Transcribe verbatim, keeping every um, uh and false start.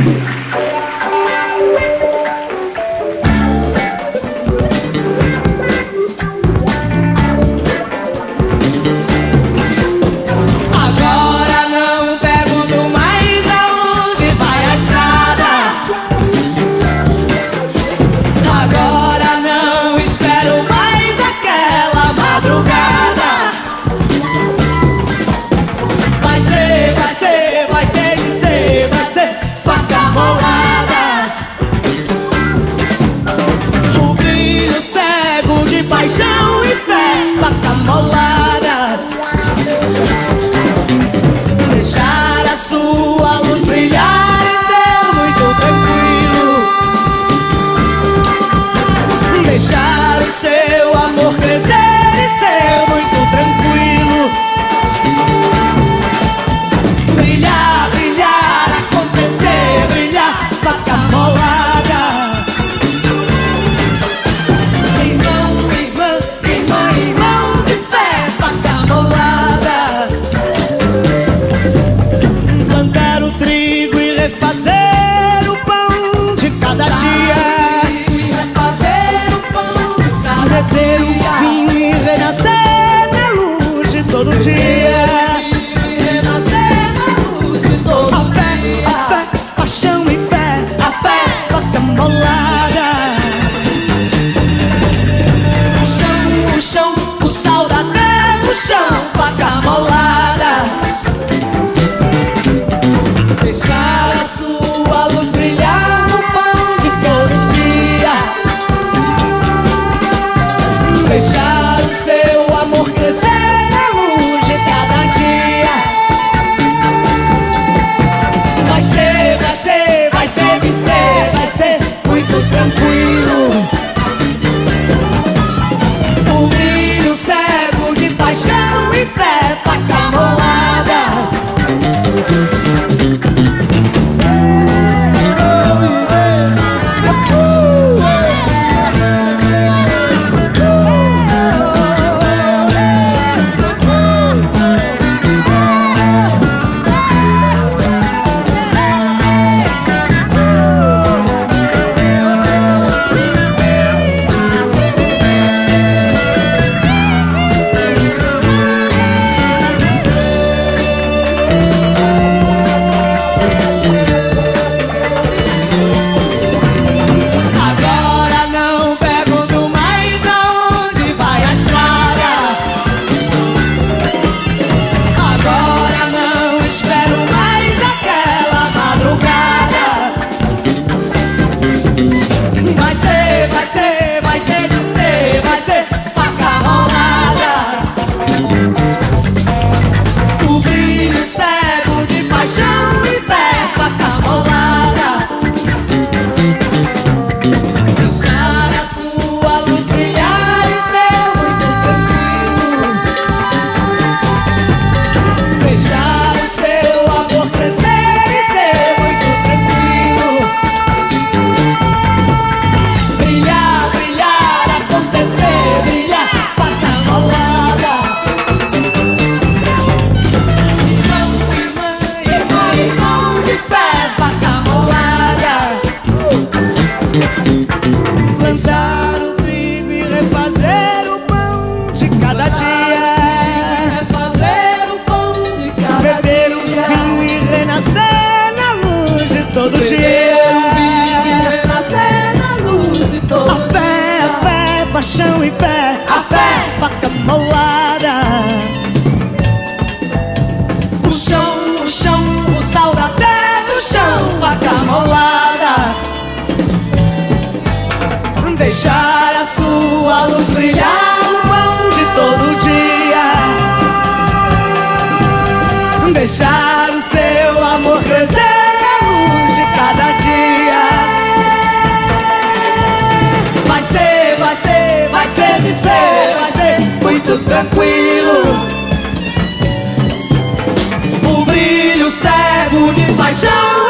Paixão e fé, faca molada. Deixar a sua luz brilhar e ser muito tranquilo. Deixar o seu amor crescer e ser muito tranquilo. Brilhar, brilhar, acontecer, brilhar, faca molada. Fazer o pão de cada dia, reter o fim e renascer na luz de todo dia. A fé, a fé, paixão e fé, a fé, faca molada. O chão, o chão, o sal da terra, o chão, faca molada. Deixar a sua luz brilhar no pão de todo dia. Deixar o seu amor crescer na luz de cada dia. Vai ser, vai ser, vai ter que ser, vai ser muito tranquilo. O brilho cego de paixão e fé, faca molada. Vai ser, vai ser, vai ter que ser, vai ser faca molada. O brilho cego de paixão e fé, faca molada. Deixar a sua luz brilhar e ser muito tranquilo. Deixar o seu amor crescer e ser muito tranquilo. Brilhar, brilhar, acontecer, brilhar, faca molada. Irmão, irmã, irmã, irmão de fé, faca molada. Plantar o trigo e refazer o pão de cada dia. Refazer o pão de cada dia. Beber o vinho e renascer na luz de todo dia. A fé, a fé, paixão e fé, a fé, faca molada. O chão, o chão, o sal da terra, o chão, faca molada. Deixar a sua luz brilhar no pão de todo dia. Deixar o seu amor crescer na luz de cada dia. Vai ser, vai ser, vai ter de ser, vai ser muito tranquilo. O brilho cego de paixão